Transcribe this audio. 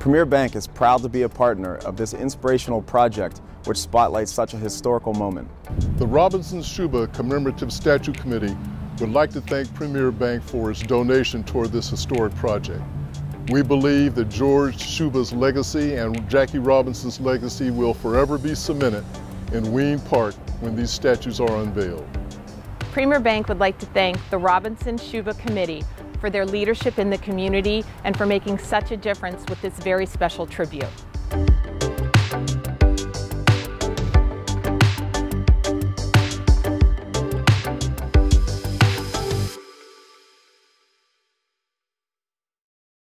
Premier Bank is proud to be a partner of this inspirational project which spotlights such a historical moment. The Robinson-Shuba Commemorative Statue Committee would like to thank Premier Bank for its donation toward this historic project. We believe that George Shuba's legacy and Jackie Robinson's legacy will forever be cemented in Ween Park when these statues are unveiled. Premier Bank would like to thank the Robinson-Shuba Committee for their leadership in the community and for making such a difference with this very special tribute.